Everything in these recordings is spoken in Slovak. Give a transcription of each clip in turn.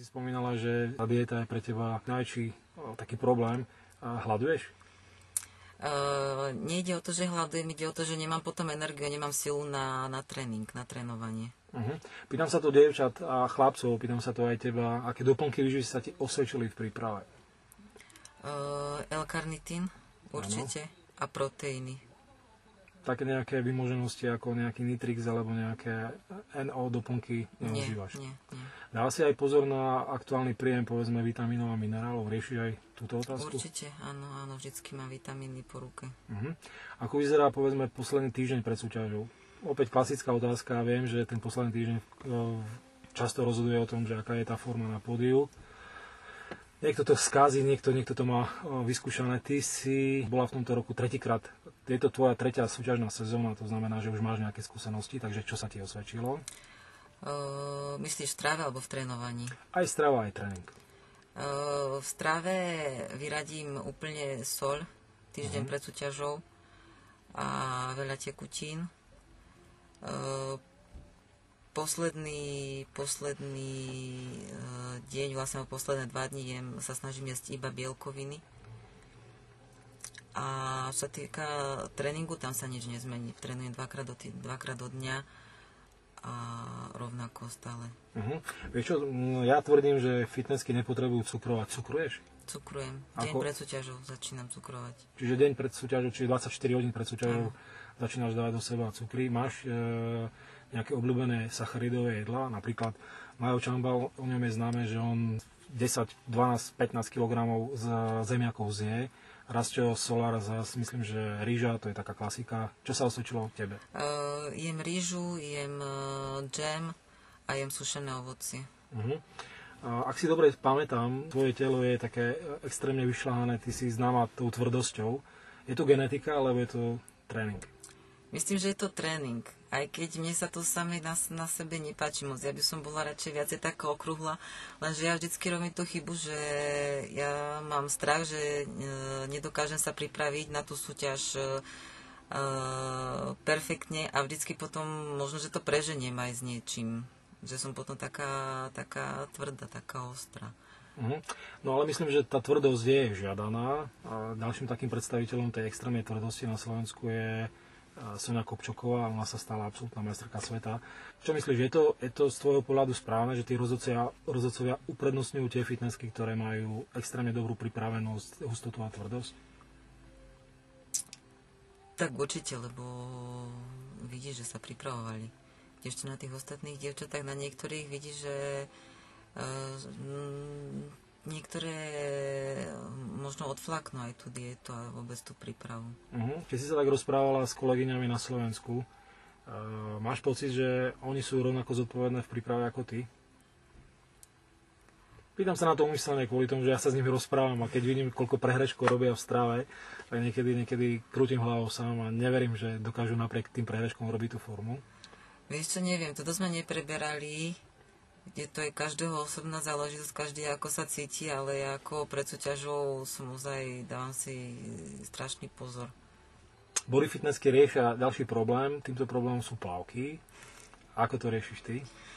si spomínala, že tá dieta je pre teba najväčší taký problém. Hľaduješ? Nejde o to, že hľadujem, ide o to, že nemám potom energiu, nemám silu na tréning, na trénovanie. Pýtam sa to dievčat a chlapcov, pýtam sa to aj teba, aké doplnky výživy sa ti osvedčili v príprave? L-karnitín určite a proteíny. Také nejaké vymoženosti ako nejaký Nitrix alebo nejaké NO doplnky neužívaš? Nie. Dáva si aj pozor na aktuálny príjem, povedzme, vitamínov a minerálov? Riešiš aj túto otázku? Určite, áno, vždycky mám vitamíny po ruke. Ako vyzerá, povedzme, posledný týždeň pred súťažou? Opäť klasická otázka, viem, že ten posledný týždeň často rozhoduje o tom, že aká je tá forma na pódiu. Niekto to skází, niekto to má vyskúšané. Ty si bola v tomto roku tretíkrát. Je to tvoja tretia súťažná sezóna, to znamená, že už máš nejaké skúsenosti, takže čo sa ti osvedčilo? Myslíš v strave alebo v trénovaní? Aj strava, aj tréning. V strave vyradím úplne soľ týždeň pred súťažou a veľa tekutín. Posledný deň, vlastne posledné 2 dní sa snažím jesť iba bielkoviny. A čo sa týka tréningu, tam sa nič nezmení. Trénujem dvakrát do dňa a rovnako stále. Vieš čo, ja tvrdím, že fitnessky nepotrebujú cukrovať. Cukruješ? Cukrujem. Deň pred súťažou začínam cukrovať. Čiže deň pred súťažou, čiže 24 hodín pred súťažou začínaš dávať do seba cukry. Máš nejaké obľúbené sacharidové jedlá? Napríklad Majo Čambal, o ňom je známe, že on 10, 12, 15 kg z zemiakov zje. Rastio Solar zase, myslím, že rýža, to je taká klasika. Čo sa osvedčilo tebe? Jem rýžu, jem džem a jem sušené ovocie. Ak si dobre pamätám, tvoje telo je také extrémne vyšľahané, ty si známa tou tvrdosťou. Je to genetika, alebo je to tréning? Myslím, že je to tréning. Aj keď mne sa to samé na sebe nepáči moc. Ja by som bola radšej viacej taká okrúhla, lenže ja vždycky robím tú chybu, že ja mám strach, že nedokážem sa pripraviť na tú súťaž perfektne a vždycky potom možno, že to preženiem aj s niečím. Že som potom taká tvrdá, taká ostrá. No ale myslím, že tá tvrdosť je žiadaná. A ďalším takým predstaviteľom tej extrémnej tvrdosti na Slovensku je Soňa Kopčoková, ona sa stala absolútna majsterka sveta. Čo myslíš, je to z tvojho pohľadu správne, že tí rozhodcovia uprednostňujú tie fitnessky, ktoré majú extrémne dobrú pripravenosť, hustotu a tvrdosť? Tak určite, lebo vidíš, že sa pripravovali. Ešte na tých ostatných dievčatách, na niektorých vidíš, že niektoré možno odflaknú aj tú dietu a vôbec tú prípravu. Keď si sa tak rozprávala s kolegyňami na Slovensku, máš pocit, že oni sú rovnako zodpovedné v príprave ako ty? Pýtam sa na to umyselne kvôli tomu, že ja sa s nimi rozprávam a keď vidím, koľko prehreškov robia v strave, tak niekedy krútim hlavou sám a neverím, že dokážu napriek tým prehreškom robiť tú formu. Vieš čo, neviem, toto sme nepreberali, kde to je každého osobná záležitosť, každý ako sa cíti, ale ja ako pred súťažou dávam si strašný pozor. Body fitnessky riešia ďalší problém, týmto problémom sú plavky. Ako to riešiš ty?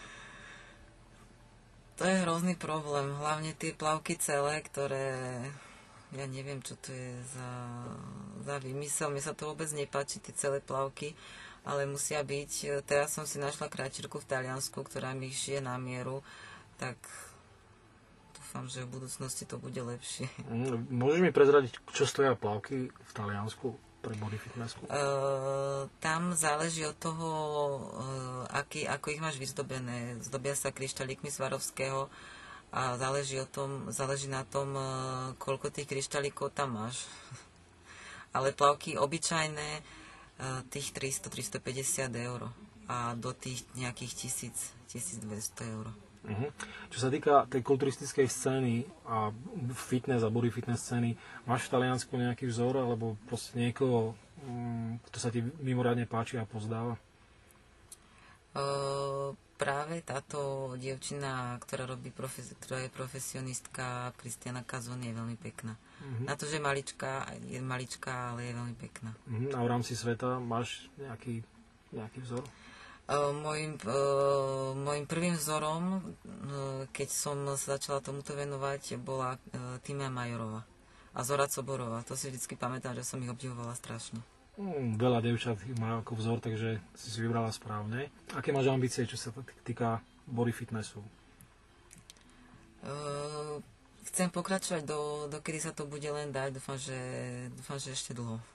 To je hrozný problém, hlavne tie plavky celé, ktoré, ja neviem, čo to je za vymysel, mne sa to vôbec nepáči, tie celé plavky, ale musia byť. Teraz som si našla kráčerku v Taliansku, ktorá mi šije na mieru, tak dúfam, že v budúcnosti to bude lepšie. Môžeš mi prezradiť, čo stoja plavky v Taliansku pre body fitnessku? Tam záleží od toho, ako ich máš vyzdobené. Zdobia sa kryštálíkmi Swarovského a záleží na tom, koľko tých kryštálíkov tam máš. Ale plavky obyčajné, tých 300-350 eur a do tých nejakých 1000-1200 eur. Čo sa týka tej kulturistickej scény a fitness a body fitness scény, máš v Taliansku nejaký vzor alebo proste niekoho, kto sa ti mimoriadne páči a pozdáva? Práve táto dievčina, ktorá je profesionistka, Kristiana Kazoni, je veľmi pekná. Na to, že je maličká, ale je veľmi pekná. A v rámci sveta máš nejaký vzor? Mojím prvým vzorom, keď som sa začala tomuto venovať, bola Týmea Majorová a Zora Coborová. To si vždycky pamätám, že som ich obdivovala strašne. Veľa devčat má ako vzor, takže si vybrala správne. Aké máš ambície, čo sa týka body fitnessu? Chcem pokračovať, dokedy sa to bude len dať. Dúfam, že ešte dlho.